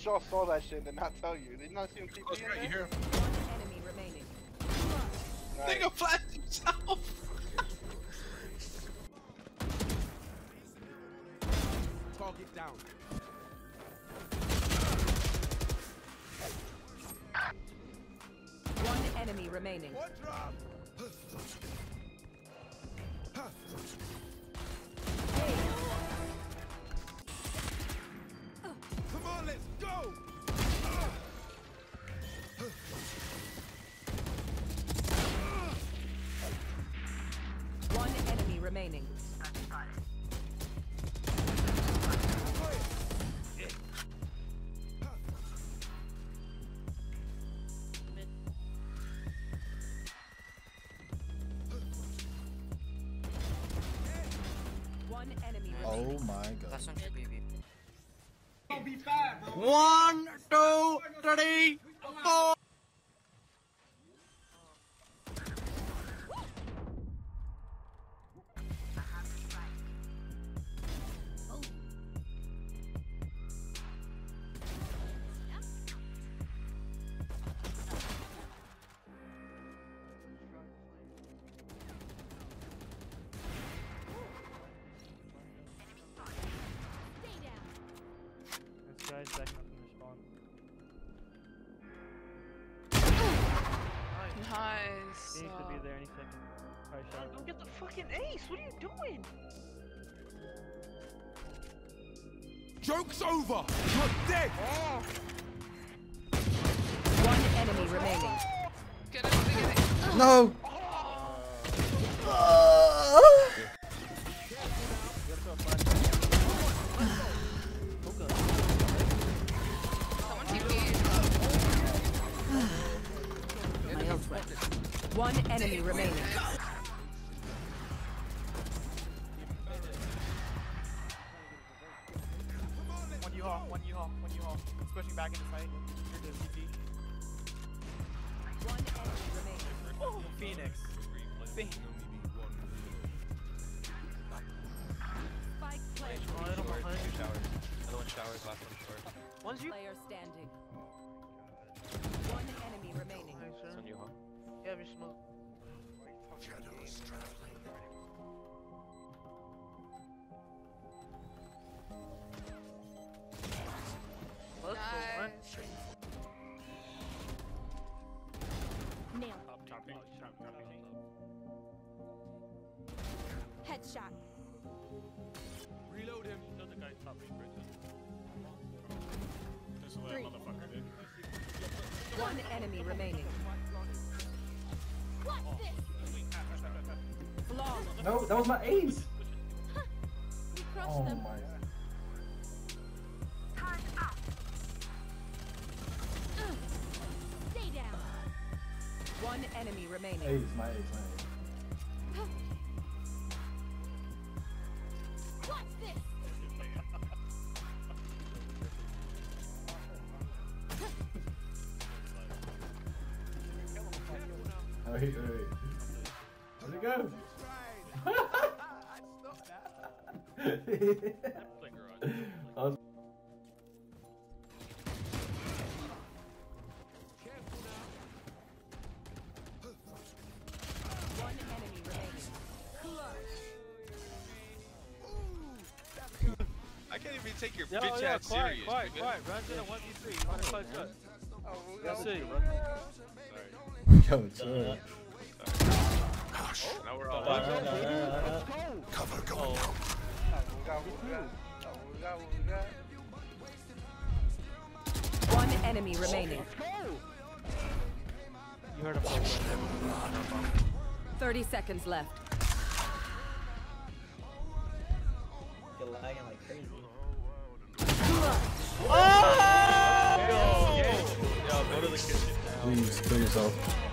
y'all saw that shit and did not tell you? Did you not see him TP in there? You hear him? Enemy remaining. Nice. Nigga flashed himself. Target down. One enemy remaining. One drop. Come on, let's go. One enemy remaining. One enemy remaining. Oh my god. Last one should be VP. 1, 2, 3, 4. This guy's backing up from the spawn. Nice. He should be there any second. Probably shot. Don't get the fucking ace. What are you doing? Joke's over. You're dead. One enemy remaining. Get it, get it. No! Someone TP. My ult's ready. One enemy remaining. One U-Haul, one U-Haul, one U-Haul. It's pushing back into fight. Here's the CT. One enemy remaining. Oh, Phoenix. Phoenix. Spike player. Two Showers. Another one showers, last one short. One's you. Player standing. One enemy remaining. This one you, huh? Yeah, we smoke. Shadows traveling. Nice. Nail. Headshot. Headshot. Reload him. Another guy top me, Three. One enemy remaining. What's this? Flawless. No, that was my ace. We crushed Oh them. my. Stay down. One enemy remaining. Ace, my ace, my ace. What's this? Oh, wait. Where'd it go? I was One enemy remaining. I can't even take your Yo, bitch yeah, ass quiet, serious. quiet, nigga. quiet. Runs in a 1v3. On the close shot. Let's see. Yo, it's alright. Now we're all Cover going down. One enemy remaining. You heard him. 30 seconds left. You're lagging like crazy. Yo, go to the kitchen now. Please kill yourself.